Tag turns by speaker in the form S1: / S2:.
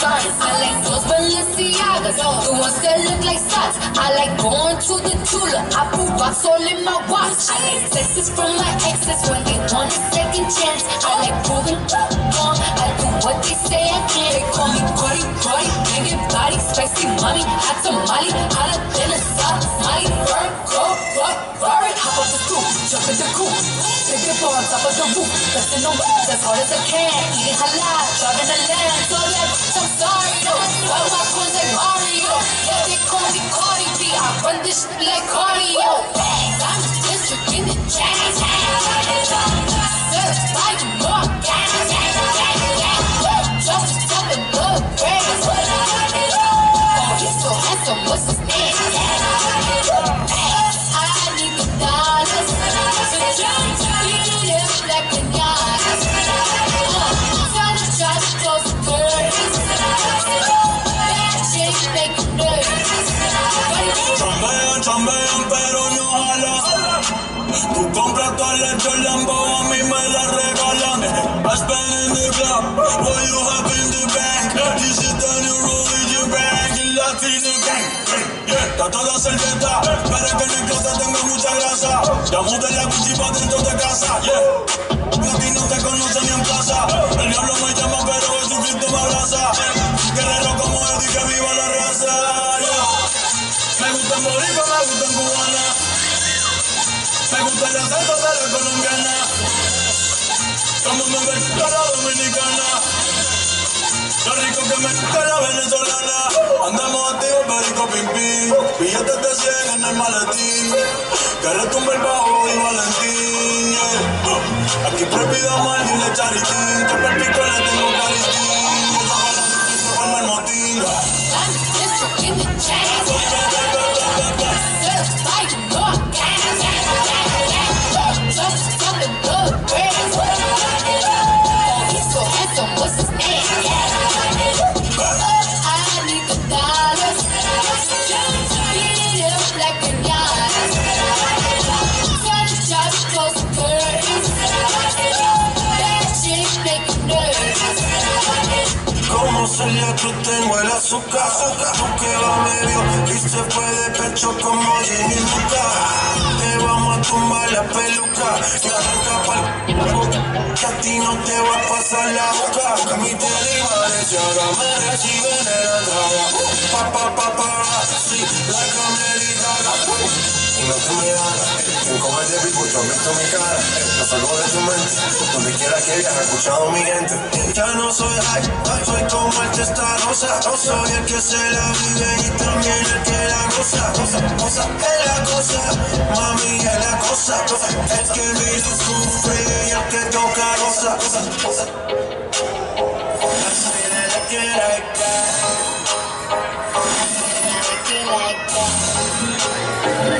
S1: signs. I like those Balenciagas, the ones that look like socks. I like going to the Tula. I put rocks all in my watch. I like texts from my exes when they want a second chance. I like proving wrong. I do what they say I can. They call me Cardi, Cardi, banging body, spicy mommy, hot tamale, hotter than a Somali. Virgo, Rory, hop off the stoop, jump in the coop, take the bar on top of the roof, pressing no moves as hard as I can, eating halal, driving a lamb. So that I'm sorry though, all my coins like Mario. Yeah, they call me Cardi B, I run this shit like cardio. I'm the district in the jazz. Certified more gas. Jump to top and blow grass. Oh, he's so handsome, what's his name? I need the dollars. So jump to live like a yacht. Trying to try to close the curtains. Bad chicks make you nervous.
S2: Chambean, pero no jalan. Tú compras todas las Lambo, a mí me la regalan. I spend in the club, what you have in the bank. This is the new rule with your bank. El latino gang, yeah. Está toda servieta, para que en el closet tenga mucha grasa. Ya mudé la Gucci pa' dentro de casa, yeah. A ti no te conocen ni en plaza. El diablo me llama, pero Jesucristo me abraza. Guerrero como Eddie, que viva la raza, yeah. Me gustan boricua, me gustan cubana. Me gusta el acento de la colombiana. Todo el mundo me gusta la dominicana. Lo rico que me gusta la venezolana. Andamos activos, perico, pim pim. Billetes de 100 en el maletín. Que retumbe el bajo y Valentín, yeah. Aquí prohibido mal, dile charitín. Que por pico le tengo caritín. Esa bala se forma el motín.
S1: I'm the district in the jazz. Certified more gas. Jump to top and blow grass. Oh, he's so handsome, what's his name? I need the dollars. Jump to live like a yacht. Trying to try to close the curtains. Bad chicks make you nervous.
S2: Como Celia Cruz tengo el azúcar. Tú que va medio y se fue de pecho como Jimmy Luca. Te vamos a tumbar la peluca y arranca pa'l que a ti no te va a pasar la boca. Camite y Valenciaga me reciben en la entrada. Sí, like Americana. Y no te me hagas, en comer de pico, tú has visto mi cara. No salgo de tu mente, donde quiera que viajes, escuchado mi gente. Ya no soy high, soy como el testarosa. Soy el que se la vive y también el que la goza. Cosa es la cosa, mami es la cosa. El que vive sufre y el que toca goza. Así de la que like that.
S1: Like that.